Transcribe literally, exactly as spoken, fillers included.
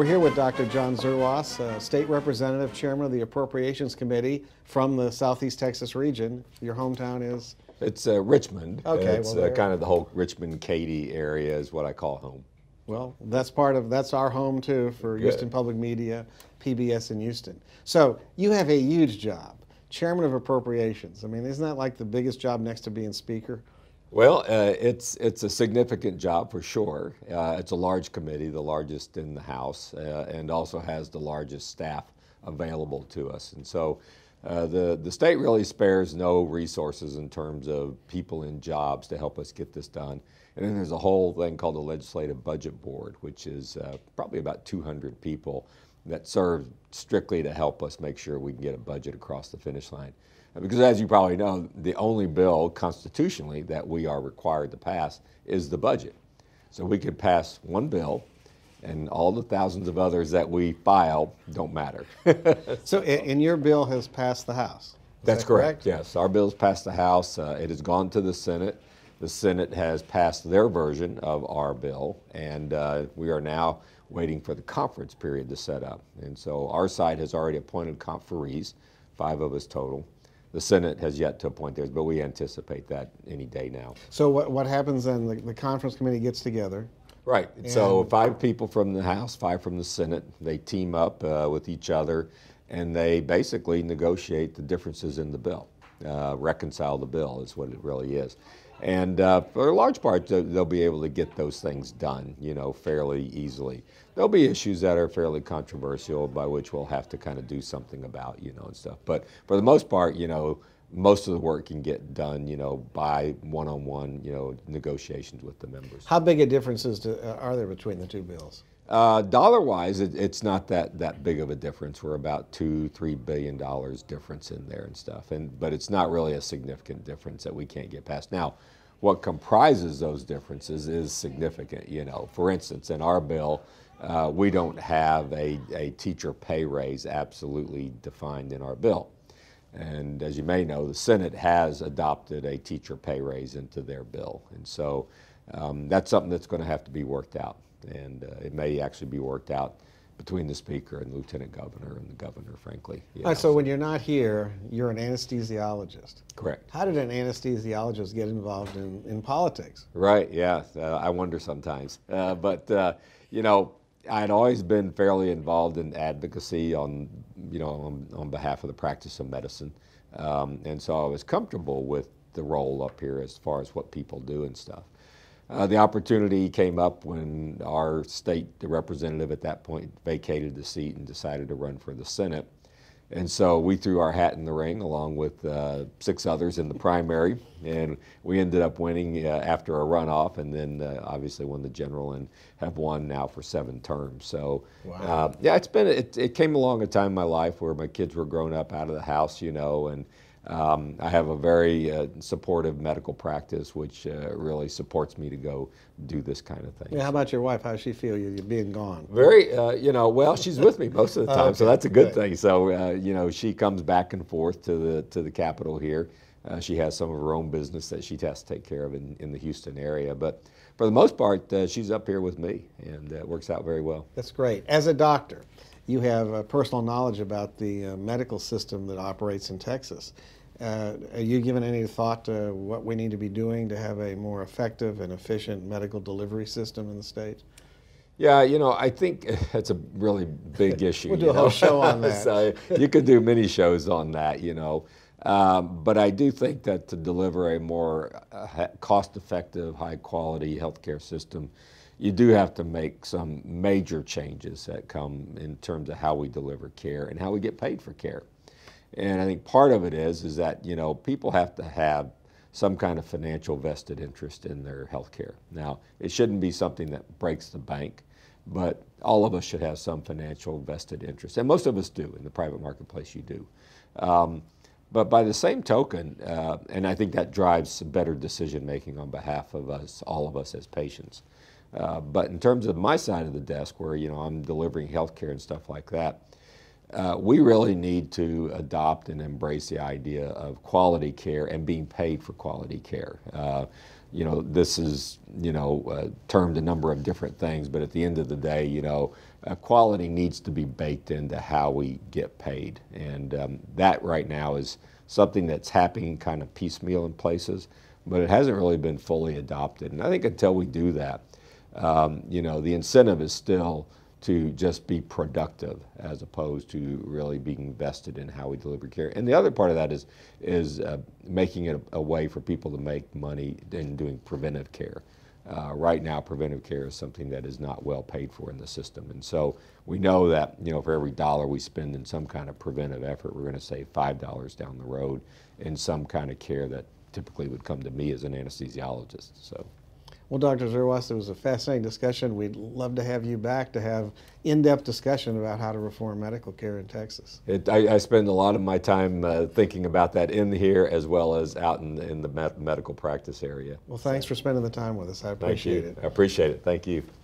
We're here with Doctor John Zerwas, uh, State Representative, Chairman of the Appropriations Committee from the Southeast Texas region. Your hometown is? It's uh, Richmond. Okay, it's well, uh, kind of the whole Richmond-Katy area is what I call home. Well, that's part of, that's our home too for Good. Houston Public Media, P B S in Houston. So you have a huge job, Chairman of Appropriations. I mean, isn't that like the biggest job next to being Speaker? Well, uh, it's it's a significant job for sure. Uh, it's a large committee, the largest in the House, uh, and also has the largest staff available to us. And so uh, the, the state really spares no resources in terms of people in jobs to help us get this done. And then there's a whole thing called the Legislative Budget Board, which is uh, probably about two hundred people that serve strictly to help us make sure we can get a budget across the finish line. Because as you probably know, the only bill constitutionally that we are required to pass is the budget. So we could pass one bill and all the thousands of others that we file don't matter. So, and your bill has passed the House? Is That's that correct? correct, yes. Our bill's passed the House. Uh, it has gone to the Senate. The Senate has passed their version of our bill, and uh, we are now waiting for the conference period to set up. And so our side has already appointed conferees, five of us total. The Senate has yet to appoint theirs, but we anticipate that any day now. So what, what happens then, the, the conference committee gets together? Right, so five people from the House, five from the Senate, they team up uh, with each other, and they basically negotiate the differences in the bill, uh, reconcile the bill is what it really is. And uh, for a large part, they'll be able to get those things done, you know, fairly easily. There'll be issues that are fairly controversial, by which we'll have to kind of do something about, you know, and stuff. But for the most part, you know, most of the work can get done, you know, by one-on-one, you know, negotiations with the members. How big a differences do, uh, are there between the two bills? Uh, dollar-wise, it, it's not that, that big of a difference. We're about two, three billion dollars difference in there and stuff. And but it's not really a significant difference that we can't get past. Now, what comprises those differences is significant. You know, for instance, in our bill, uh, we don't have a, a teacher pay raise absolutely defined in our bill. And as you may know, the Senate has adopted a teacher pay raise into their bill. And so um, that's something that's going to have to be worked out. And uh, it may actually be worked out between the Speaker and Lieutenant Governor and the Governor, frankly. All right, so when you're not here, you're an anesthesiologist. Correct. How did an anesthesiologist get involved in, in politics? Right, yeah, uh, I wonder sometimes. Uh, but, uh, you know, I'd always been fairly involved in advocacy on, you know, on, on behalf of the practice of medicine. Um, and so I was comfortable with the role up here as far as what people do and stuff. Uh, the opportunity came up when our state representative at that point vacated the seat and decided to run for the Senate. And so we threw our hat in the ring along with uh, six others in the primary, and we ended up winning uh, after a runoff, and then uh, obviously won the general and have won now for seven terms. So wow. uh, yeah, it's been, it, it came along a time in my life where my kids were grown up out of the house, you know, and Um, I have a very uh, supportive medical practice, which uh, really supports me to go do this kind of thing. Yeah, how about your wife? How does she feel you, you being gone? Very, uh, you know, well, she's with me most of the time, Oh, okay. so that's a good Good. thing. So, uh, you know, she comes back and forth to the to the Capitol here. Uh, she has some of her own business that she has to take care of in, in the Houston area, but for the most part, uh, she's up here with me, and uh, it works out very well. That's great. As a doctor, you have uh, personal knowledge about the uh, medical system that operates in Texas. Uh, are you given any thought to what we need to be doing to have a more effective and efficient medical delivery system in the state? Yeah, you know, I think it's a really big issue. We'll do you a whole know? show on that. So you could do many shows on that, you know. Um, but I do think that to deliver a more uh, cost-effective, high-quality healthcare system, you do have to make some major changes that come in terms of how we deliver care and how we get paid for care. And I think part of it is, is that, you know, people have to have some kind of financial vested interest in their health care. Now, it shouldn't be something that breaks the bank, but all of us should have some financial vested interest. And most of us do. In the private marketplace, you do. Um, but by the same token, uh, and I think that drives better decision making on behalf of us, all of us as patients. Uh, but in terms of my side of the desk, where, you know, I'm delivering health care and stuff like that, uh, we really need to adopt and embrace the idea of quality care and being paid for quality care. Uh, you know, this is, you know, uh, termed a number of different things, but at the end of the day, you know, uh, quality needs to be baked into how we get paid. And um, that right now is something that's happening kind of piecemeal in places, but it hasn't really been fully adopted. And I think until we do that, um, you know, the incentive is still to just be productive as opposed to really being invested in how we deliver care. And the other part of that is, is uh, making it a, a way for people to make money in doing preventive care. Uh, right now, preventive care is something that is not well paid for in the system. And so we know that, you know, for every dollar we spend in some kind of preventive effort, we're going to save five dollars down the road in some kind of care that typically would come to me as an anesthesiologist. So. Well, Doctor Zerwas, it was a fascinating discussion. We'd love to have you back to have in-depth discussion about how to reform medical care in Texas. It, I, I spend a lot of my time uh, thinking about that in here as well as out in, in the med medical practice area. Well, thanks so. for spending the time with us. I appreciate Thank you. it. I appreciate it. Thank you.